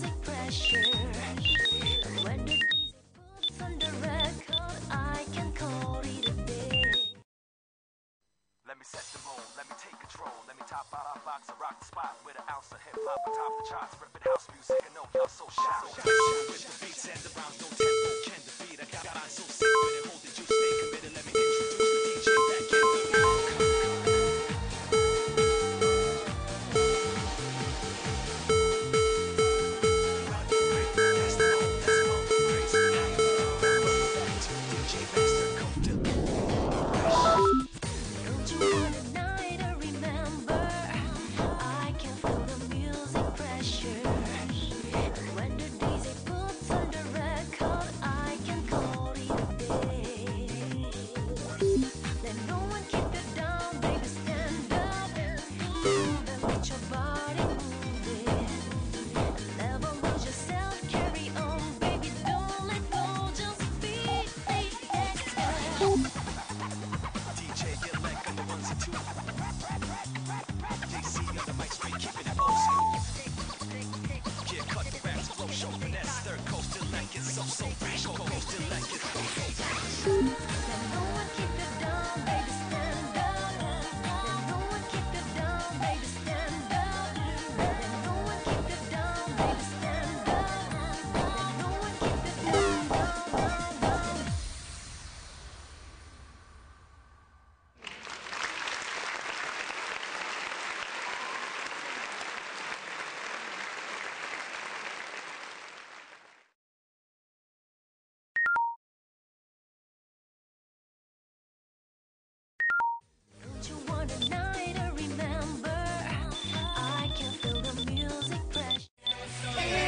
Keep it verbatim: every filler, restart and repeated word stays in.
music pressure. When the D J puts on the record, I can call it a day. Let me set the mood, let me take control. Let me top out our box and rock the spot with an ounce of hip hop on top the charts. Ripping house music, I know y'all so shy. With the beats and the rounds, no tempo can defeat. I got mine so sick with it, hold the juice, stay committed. Let me introduce the D J that can do it. Don't you want a night to remember? I can feel the music pressure. When the D J puts on the record, I can call it a day. Let no one keep you down, baby, stand up. Move and get your body moving. Never lose yourself, carry on, baby, don't let go, just beat it. D J Elect on the ones and two. J C on the mic, straight keeping it old school. Yeah, cut the raps, flow, show finesse. Third coast elect is so so fresh. Coast elect is so so fresh. Let no one keep you down, baby, stand up. Let no one keep you down, baby, stand up. Let no one keep you down, baby, stand up. Let no one keep you down, down, down, down. Don't you want a night to remember? I can feel the music pressure.